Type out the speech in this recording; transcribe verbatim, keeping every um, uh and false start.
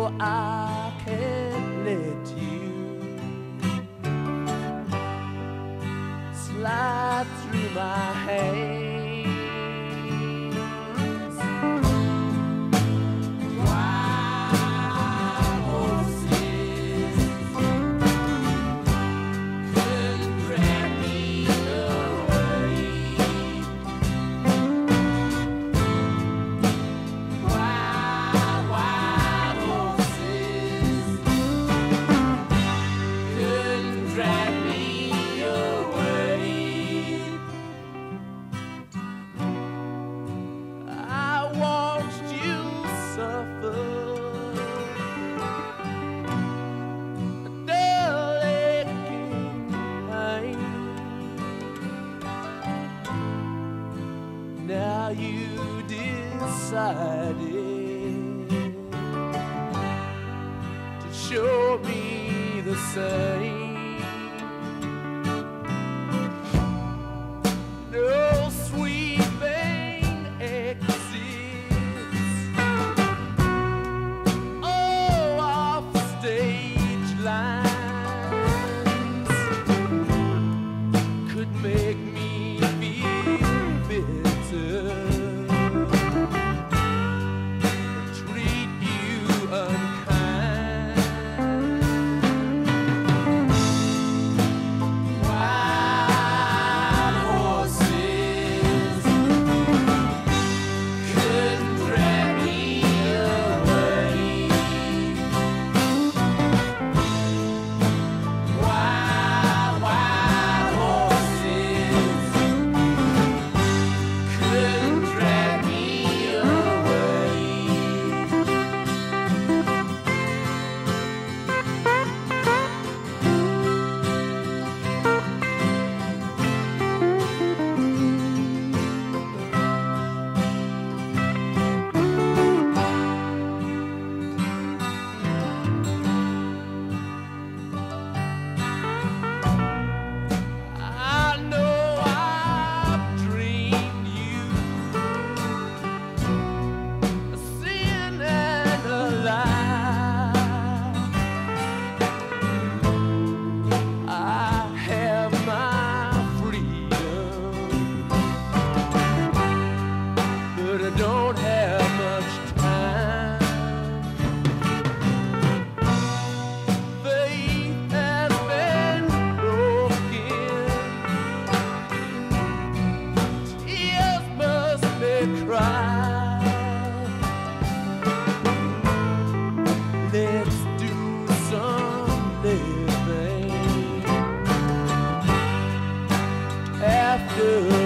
know I can't let you slide through my hands. Wild horses couldn't drag me away. Wild, wild horses couldn't drag me away. I watched you suffer a dull aching pain. Now you decided to show me the same. No sweet vein exits, oh, off stage lines could make me feel bitter, treat you unkind. Wild horses couldn't drag me away. Wild, wild horses couldn't drag me away. I know I've dreamed you a sin and a lie. I have my freedom, but I don't have much time. Faith has been broken, tears must be cried. Let's do some living after